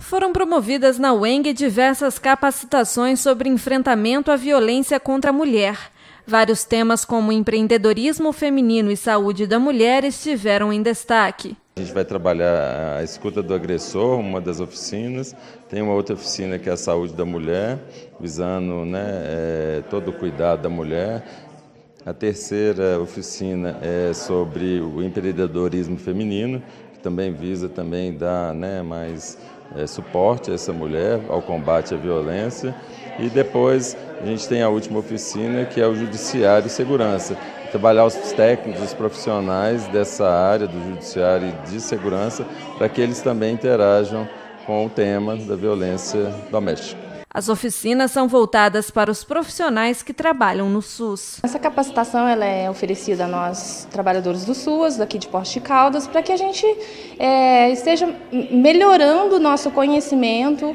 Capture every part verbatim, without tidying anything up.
Foram promovidas na U E N G diversas capacitações sobre enfrentamento à violência contra a mulher. Vários temas como empreendedorismo feminino e saúde da mulher estiveram em destaque. A gente vai trabalhar a escuta do agressor, uma das oficinas. Tem uma outra oficina que é a saúde da mulher, visando né, é, todo o cuidado da mulher. A terceira oficina é sobre o empreendedorismo feminino, que também visa também dar né, mais é, suporte a essa mulher, ao combate à violência. E depois a gente tem a última oficina, que é o Judiciário e Segurança. Trabalhar os técnicos, os profissionais dessa área do Judiciário e de Segurança, para que eles também interajam com o tema da violência doméstica. As oficinas são voltadas para os profissionais que trabalham no SUS. Essa capacitação ela é oferecida a nós, trabalhadores do SUS, daqui de Poços de Caldas, para que a gente é, esteja melhorando o nosso conhecimento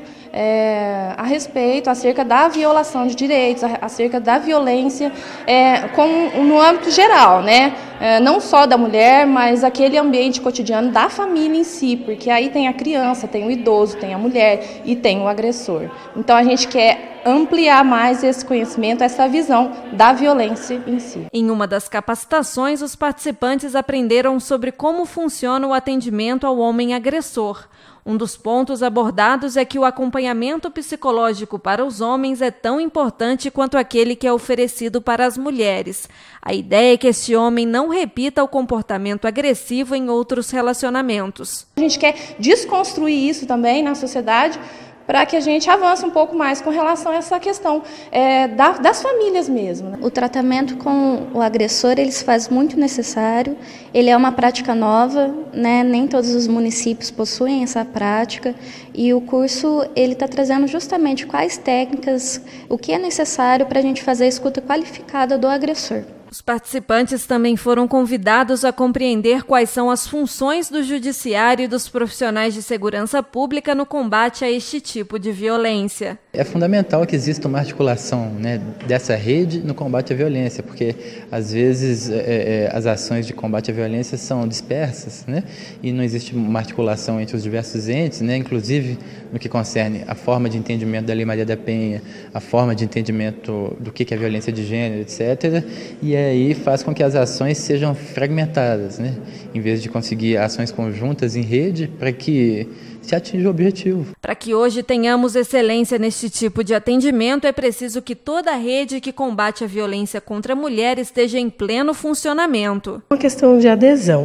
é, a respeito, acerca da violação de direitos, acerca da violência é, com, no âmbito geral, né? É, não só da mulher, mas aquele ambiente cotidiano da família em si, porque aí tem a criança, tem o idoso, tem a mulher e tem o agressor. Então a gente quer ampliar mais esse conhecimento, essa visão da violência em si. Em uma das capacitações, os participantes aprenderam sobre como funciona o atendimento ao homem agressor. Um dos pontos abordados é que o acompanhamento psicológico para os homens é tão importante quanto aquele que é oferecido para as mulheres. A ideia é que este homem não repita o comportamento agressivo em outros relacionamentos. A gente quer desconstruir isso também na sociedade, para que a gente avance um pouco mais com relação a essa questão é, da, das famílias mesmo. Né? O tratamento com o agressor ele se faz muito necessário, ele é uma prática nova, né? Nem todos os municípios possuem essa prática e o curso ele está trazendo justamente quais técnicas, o que é necessário para a gente fazer a escuta qualificada do agressor. Os participantes também foram convidados a compreender quais são as funções do judiciário e dos profissionais de segurança pública no combate a este tipo de violência. É fundamental que exista uma articulação né, dessa rede no combate à violência, porque às vezes é, é, as ações de combate à violência são dispersas, né, e não existe uma articulação entre os diversos entes, né, inclusive no que concerne a forma de entendimento da Lei Maria da Penha, a forma de entendimento do que é violência de gênero, etcétera. E aí faz com que as ações sejam fragmentadas, né? Em vez de conseguir ações conjuntas em rede para que se atinja o objetivo. Para que hoje tenhamos excelência neste tipo de atendimento, é preciso que toda a rede que combate a violência contra a mulher esteja em pleno funcionamento. Uma questão de adesão,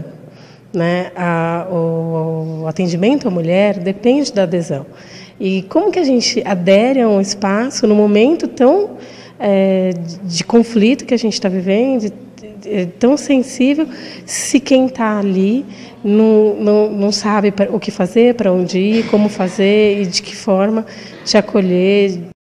né? A, o, o atendimento à mulher depende da adesão. E como que a gente adere a um espaço no momento tão É, de, de conflito que a gente está vivendo, de, de, de, tão sensível, se quem está ali não, não, não sabe pra, o que fazer, para onde ir, como fazer e de que forma te acolher.